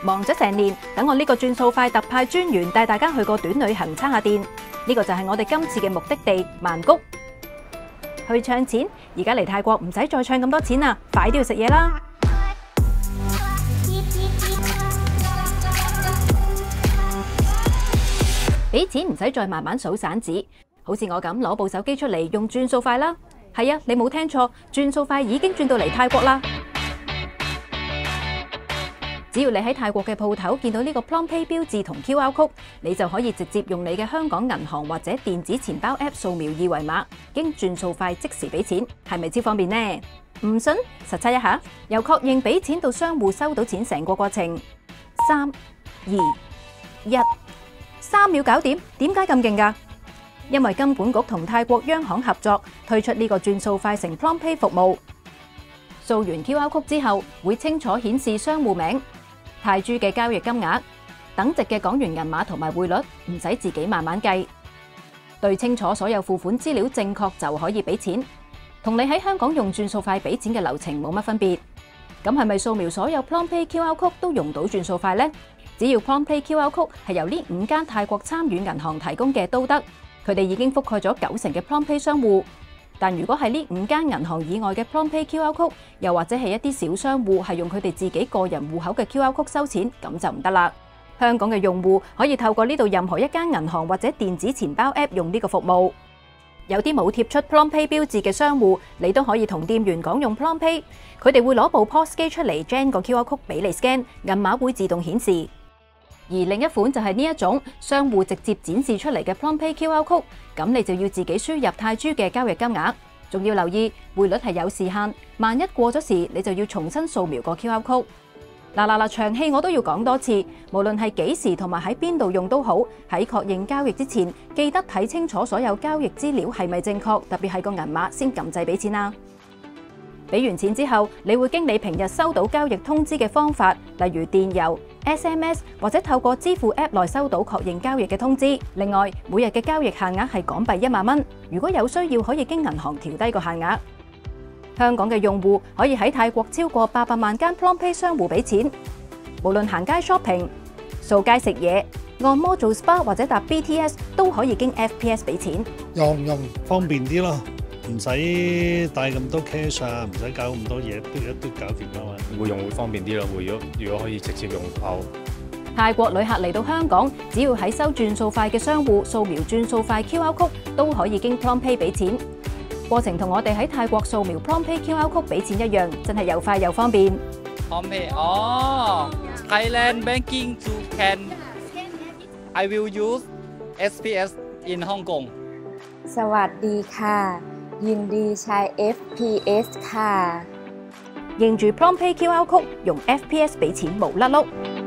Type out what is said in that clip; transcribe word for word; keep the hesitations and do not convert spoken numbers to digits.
忙咗成年，等我呢個轉數快特派專員帶大家去個短旅行，叉下電。呢個就係我哋今次嘅目的地曼谷。去唱錢，而家嚟泰國唔使再唱咁多錢啦，快啲去食嘢啦！俾錢唔使再慢慢數散紙，好似我咁攞部手機出嚟用轉數快啦。係啊，你冇聽錯，轉數快已經轉到嚟泰國啦。只要你喺泰國嘅鋪頭見到呢個 PromptPay 標誌同 Q R code， 你就可以直接用你嘅香港銀行或者電子錢包 App 掃描二維碼，經轉數快即時俾錢，係咪超方便呢？唔信，實測一下，由確認俾錢到商戶收到錢成個過程，三、二、一，三秒搞掂。點解咁勁㗎？因為金管局同泰國央行合作推出呢個轉數快乘 PromptPay 服務，掃完 Q R code 之後會清楚顯示商戶名、泰銖嘅交易金額、等值嘅港元銀碼同埋匯率，唔使自己慢慢計，對清楚所有付款資料正確就可以俾錢，同你喺香港用轉數快俾錢嘅流程冇乜分別。咁係咪掃描所有 PromptPay Q R code 都用到轉數快呢？只要 PromptPay Q R code 係由呢五間泰國參與銀行提供嘅都得，佢哋已經覆蓋咗九成嘅 PromptPay 商戶。但如果係呢五間銀行以外嘅 PromptPay Q R code， 又或者係一啲小商戶係用佢哋自己個人戶口嘅 Q R code 收錢，咁就唔得啦。香港嘅用戶可以透過呢度任何一間銀行或者電子錢包 App 用呢個服務。有啲冇貼出 PromptPay 標誌嘅商戶，你都可以同店員講用 PromptPay， 佢哋會攞部 P O S 機出嚟 gen 個 Q R code 俾你 scan， 銀碼會自動顯示。而另一款就係呢一種商戶直接展示出嚟嘅 PromptPay Q R code， 咁你就要自己輸入泰銖嘅交易金額，仲要留意匯率係有時限，萬一過咗時，你就要重新掃描個 Q R code。嗱嗱嗱，長氣我都要講多次，無論係幾時同埋喺邊度用都好，喺確認交易之前，記得睇清楚所有交易資料係咪正確，特別係個銀碼先撳掣俾錢啦。俾完錢之後，你會經你平日收到交易通知嘅方法，例如電郵、S M S 或者透過支付 App 內收到確認交易嘅通知。另外，每日嘅交易限額係港幣一萬蚊，如果有需要可以經銀行調低個限額。香港嘅用戶可以喺泰國超過八百萬間 PromptPay 商戶俾錢，無論行街 shopping、掃街食嘢、按摩做 S P A 或者搭 B T S 都可以經 F P S 俾錢。 用用方便啲咯。唔使帶咁多 cash 啊，唔使搞咁多嘢，嘟一嘟搞掂啊嘛。 會用會方便啲咯。會如果如果可以直接用口。 泰國旅客嚟到香港，只要喺收轉數快嘅商戶掃描轉數快 Q R code， 都可以經 PromptPay 俾錢。過程同我哋喺泰國掃描 PromptPay Q R code 俾錢一樣，真係又快又方便。 PromptPay 哦 ，Thailand banking to can I will use S P S in Hong Kong。 สวัสดีค่ะยินดีใช้ F P S ค่ะ認住 PromptPay Q R code 用 F P S 俾錢無甩碌。